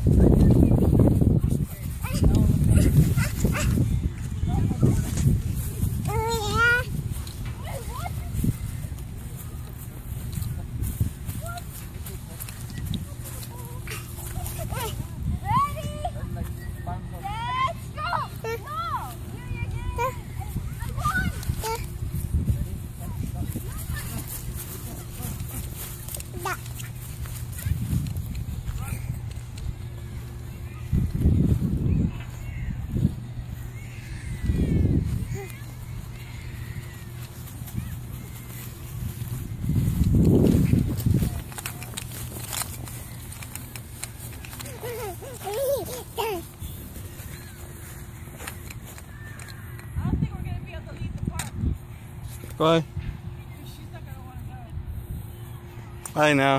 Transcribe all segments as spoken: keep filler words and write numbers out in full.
Bye. She's not gonna want to go. I know.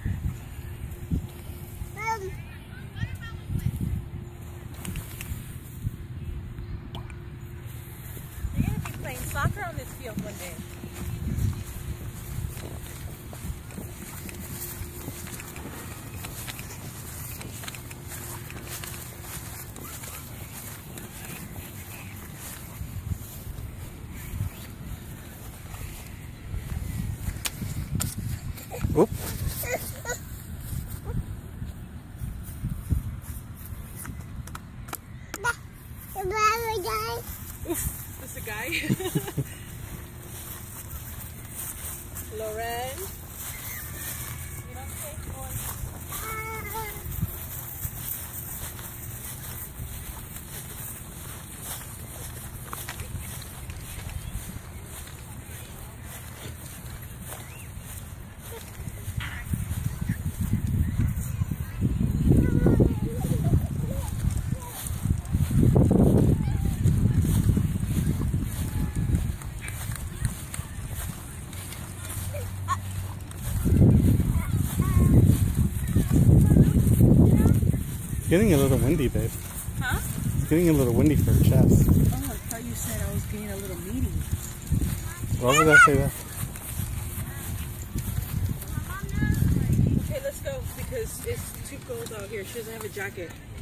They're gonna be playing soccer on this field one day. Oop. Oof, is this a guy? Lauren? You don't take one. Getting a little windy, babe. Huh? It's getting a little windy for her chest. Oh, I thought you said I was getting a little meaty. Why would I say that? Okay, let's go because it's too cold out here. She doesn't have a jacket.